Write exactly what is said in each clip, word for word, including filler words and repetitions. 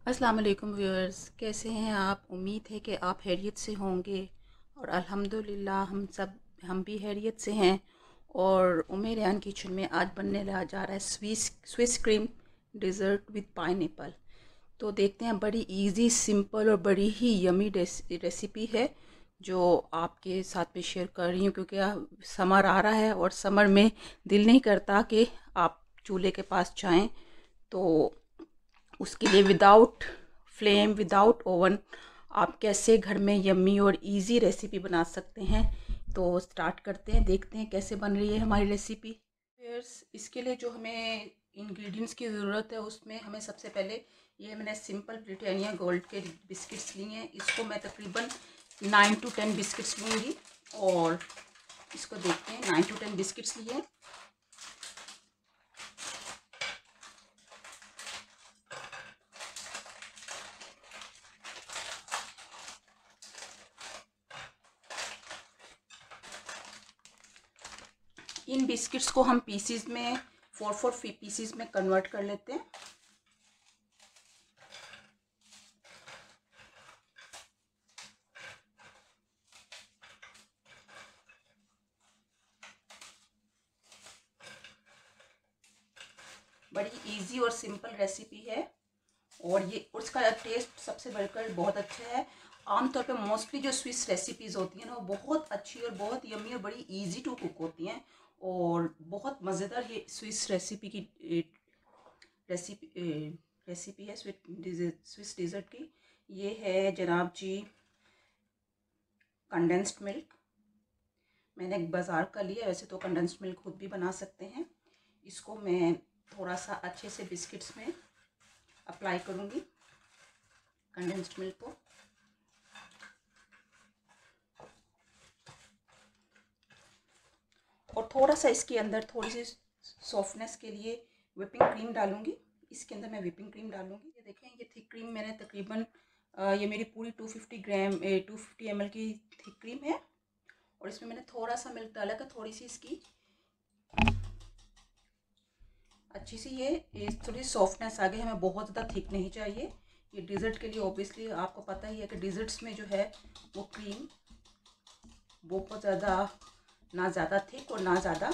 अस्सलाम वालेकुम व्यूअर्स, कैसे हैं आप। उम्मीद है कि आप खैरियत से होंगे और अल्हम्दुलिल्लाह हम सब हम भी खैरियत से हैं। और उम्मे रेहान किचन में आज बनने ला जा रहा है Swiss Swiss cream dessert with pineapple. तो देखते हैं, बड़ी इजी सिंपल और बड़ी ही यमी रेसिपी है जो आपके साथ में शेयर कर रही हूँ, क्योंकि समर आ रहा है और समर में दिल नहीं करता कि आप चूल्हे के पास जाएं। तो उसके लिए विदाउट फ्लेम, विदाउट ओवन, आप कैसे घर में यम्मी और इजी रेसिपी बना सकते हैं। तो स्टार्ट करते हैं, देखते हैं कैसे बन रही है हमारी रेसिपी। फिर इसके लिए जो हमें इंग्रेडिएंट्स की ज़रूरत है, उसमें हमें सबसे पहले ये मैंने सिंपल ब्रिटानिया गोल्ड के बिस्किट्स लिए हैं। इसको मैं तकरीबन नाइन टू टेन बिस्किट्स लूँगी और इसको देखते हैं। नाइन टू टेन बिस्किट्स लिए हैं। इन बिस्किट्स को हम पीसीज में फोर फोर पीसीज में कन्वर्ट कर लेते हैं। बड़ी इजी और सिंपल रेसिपी है और ये उसका टेस्ट सबसे बढ़कर बहुत अच्छा है। आमतौर पे मोस्टली जो स्विस रेसिपीज़ होती हैं ना, वो बहुत अच्छी और बहुत यम्मी और बड़ी इजी टू कुक होती हैं और बहुत मज़ेदार ये स्विस रेसिपी की रेसिपी रेसिपी है स्विस डिज़र्ट की। ये है जनाब जी कंडेंस्ड मिल्क। मैंने एक बाज़ार का लिया, वैसे तो कंडेंस्ड मिल्क खुद भी बना सकते हैं। इसको मैं थोड़ा सा अच्छे से बिस्किट्स में अप्लाई करूँगी कंडेंस्ड मिल्क को। और थोड़ा सा इसके अंदर थोड़ी सी सॉफ्टनेस के लिए व्हिपिंग क्रीम डालूंगी। इसके अंदर मैं व्हिपिंग क्रीम डालूंगी। ये देखें, ये थिक क्रीम मैंने तकरीबन ये मेरी पूरी two fifty gram two fifty M L की थिक क्रीम है और इसमें मैंने थोड़ा सा मिल्क डाला था, थोड़ी सी इसकी अच्छी सी ये, ये थोड़ी सॉफ्टनेस आ गई। हमें बहुत ज़्यादा थिक नहीं चाहिए ये डिज़र्ट के लिए। ऑब्वियसली आपको पता ही है कि डिज़र्ट्स में जो है वो क्रीम बहुत ज़्यादा, ना ज़्यादा थिक और ना ज़्यादा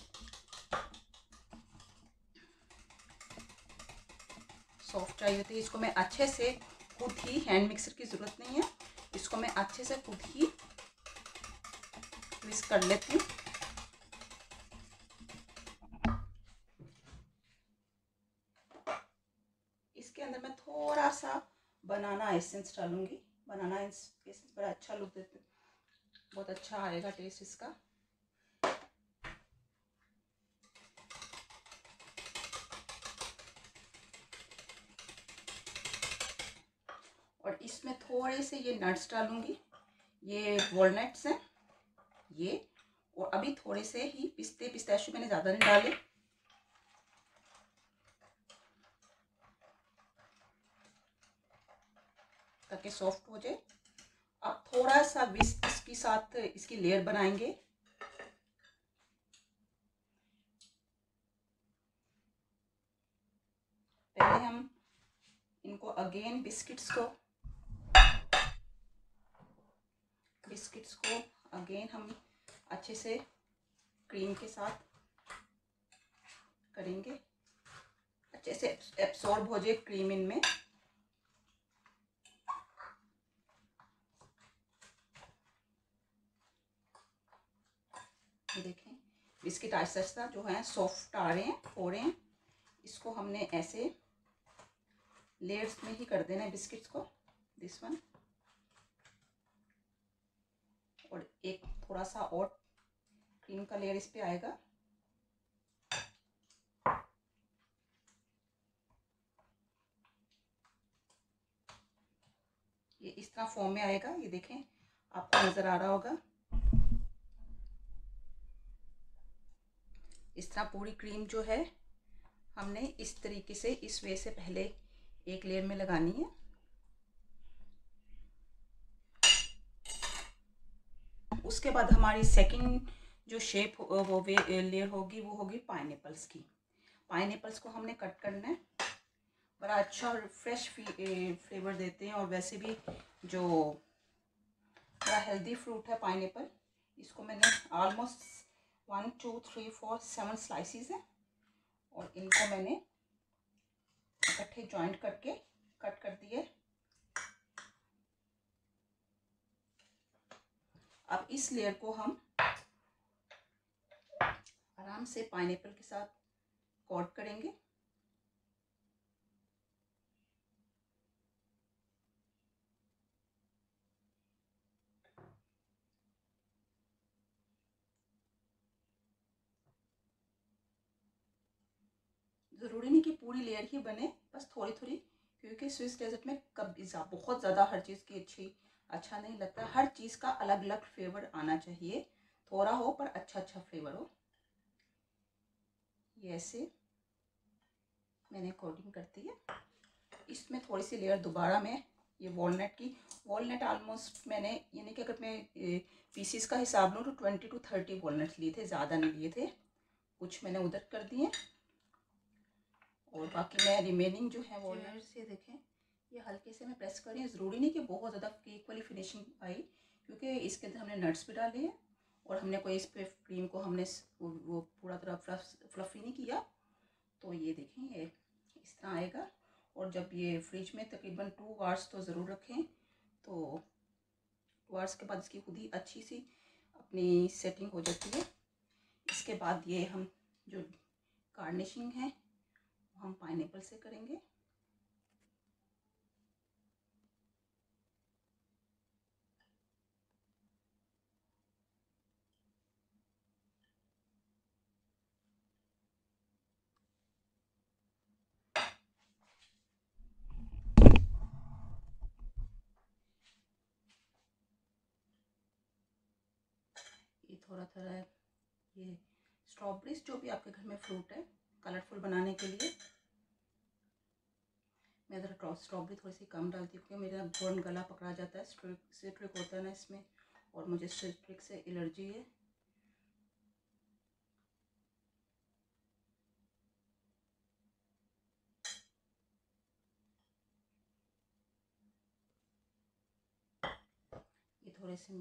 सॉफ्ट चाहिए होती है। इसको मैं अच्छे से खुद ही, हैंड मिक्सर की ज़रूरत नहीं है, इसको मैं अच्छे से खुद ही मिक्स कर लेती हूँ। इसके अंदर मैं थोड़ा सा बनाना एसेंस डालूंगी। बनाना एसेंस बड़ा अच्छा लुक देते, बहुत अच्छा आएगा टेस्ट इसका। और इसमें थोड़े से ये नट्स डालूंगी। ये वॉलनट्स हैं ये। और अभी थोड़े से ही पिस्ते, पिस्ताशियो मैंने ज़्यादा नहीं डाले, ताकि सॉफ्ट हो जाए। अब थोड़ा सा विस्क इसके साथ इसकी लेयर बनाएंगे। पहले हम इनको अगेन बिस्किट्स को बिस्किट्स को अगेन हम अच्छे से क्रीम के साथ करेंगे, अच्छे से एब्सॉर्ब हो जाए क्रीम इनमें। ये देखें, बिस्किट आहिस्ता आहिस्ता जो है सॉफ्ट आ रहे हैं, हो रहे हैं। इसको हमने ऐसे लेयर्स में ही कर देना है बिस्किट्स को, दिस वन। और एक थोड़ा सा और क्रीम का लेयर इस पे आएगा। ये इस तरह फॉर्म में आएगा। ये देखें, आपको नजर आ रहा होगा। इस तरह पूरी क्रीम जो है हमने इस तरीके से, इस वे से पहले एक लेयर में लगानी है। उसके बाद हमारी सेकंड जो शेप वो वे लेयर होगी, वो होगी पाइनएप्पल्स की। पाइनएप्पल्स को हमने कट करना है बड़ा अच्छा और फ्रेश फ्लेवर देते हैं। और वैसे भी जो बड़ा हेल्दी फ्रूट है पाइनएप्पल, इसको मैंने almost one two three four seven slices है और इनको मैंने इकट्ठे जॉइंट करके कट कर दिए। अब इस लेयर को हम आराम से पाइनएप्पल के साथ कोट करेंगे। ज़रूरी नहीं कि पूरी लेयर ही बने, बस थोड़ी थोड़ी, क्योंकि स्विस डेजर्ट में कभी बहुत ज़्यादा हर चीज़ की अच्छी अच्छा नहीं लगता। हर चीज़ का अलग अलग फ्लेवर आना चाहिए, थोड़ा हो पर अच्छा अच्छा फ्लेवर हो। ये ऐसे मैंने कोटिंग कर दी है। इसमें थोड़ी सी लेयर दोबारा मैं ये वॉलनट की वॉलनट ऑलमोस्ट मैंने, यानी कि अगर मैं पीसीस का हिसाब लूँ तो ट्वेंटी टू थर्टी वॉलनट लिए थे, ज़्यादा नहीं लिए थे। कुछ मैंने उधर कर दिए और बाकी मैं रिमेनिंग जो है वॉलनट से देखें, ये हल्के से मैं प्रेस कर रही हूँ। ज़रूरी नहीं कि बहुत ज़्यादा केक वाली फिनिशिंग आई, क्योंकि इसके अंदर हमने नट्स भी डाले हैं और हमने कोई इस पर क्रीम को हमने वो पूरा तरह फ्लफी नहीं किया। तो ये देखें, ये इस तरह आएगा। और जब ये फ्रिज में तकरीबन टू आवर्स तो ज़रूर रखें, तो टू आवर्स के बाद इसकी खुद ही अच्छी सी अपनी सेटिंग हो जाती है। इसके बाद ये हम जो गार्निशिंग है हम पाइनएप्पल से करेंगे। ये थोड़ा थोड़ा ये स्ट्रॉबेरीज, जो भी आपके घर में फ्रूट है कलरफुल बनाने के लिए, मैं ज़रा स्ट्रॉबेरी थोड़ी सी कम डालती हूँ क्योंकि मेरा बर्न गला पकड़ा जाता है, सिट्रिक होता है ना इसमें, और मुझे सिट्रिक से एलर्जी है। ये थोड़े से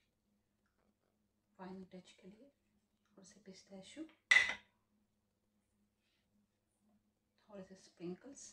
फाइनल टच के लिए थोड़े से पिस्ताशियो, थोड़े से स्प्रिंकल्स,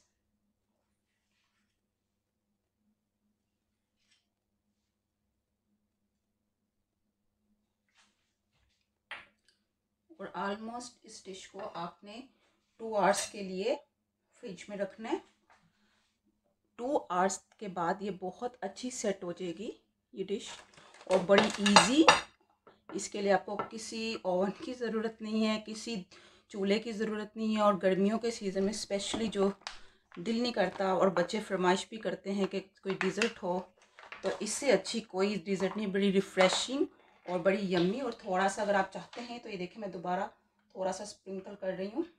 और ऑलमोस्ट इस डिश को आपने टू आवर्स के लिए फ्रिज में रखना है। टू आवर्स के बाद ये बहुत अच्छी सेट हो जाएगी ये डिश, और बड़ी इजी। इसके लिए आपको किसी ओवन की ज़रूरत नहीं है, किसी चूल्हे की ज़रूरत नहीं है। और गर्मियों के सीज़न में स्पेशली जो दिल नहीं करता और बच्चे फरमाइश भी करते हैं कि कोई डिज़र्ट हो, तो इससे अच्छी कोई डिज़र्ट नहीं। बड़ी रिफ़्रेशिंग और बड़ी यम्मी। और थोड़ा सा अगर आप चाहते हैं तो ये देखें, मैं दोबारा थोड़ा सा स्प्रिंकल कर रही हूँ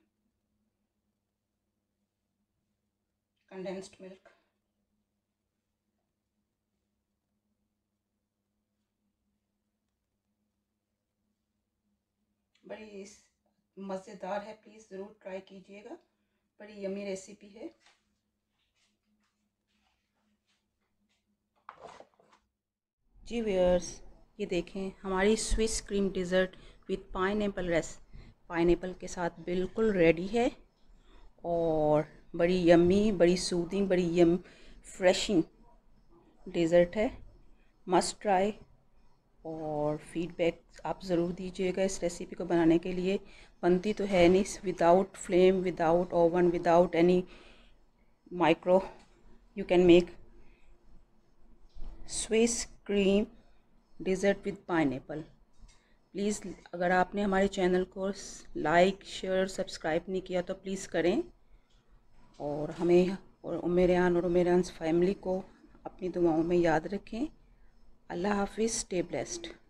कंडेंस्ड मिल्क। बड़ी मज़ेदार है, प्लीज़ ज़रूर ट्राई कीजिएगा, बड़ी यम्मी रेसिपी है। जी व्यूअर्स, ये देखें हमारी Swiss cream dessert with pineapple रेस पाइनएप्पल के साथ बिल्कुल रेडी है, और बड़ी यम्मी, बड़ी सूदिंग, बड़ी यम फ्रेशिंग डिज़र्ट है। मस्ट ट्राई, और फीडबैक आप ज़रूर दीजिएगा इस रेसिपी को बनाने के लिए। बनती तो है नहीं without flame, without oven, without any micro, you can make Swiss cream dessert with pineapple. Please अगर आपने हमारे चैनल को लाइक, शेयर, सब्सक्राइब नहीं किया तो प्लीज़ करें, और हमें और उमेरान और उमेरान फैमिली को अपनी दुआओं में याद रखें। अल्लाह हाफिज़, स्टे ब्लेस्ड।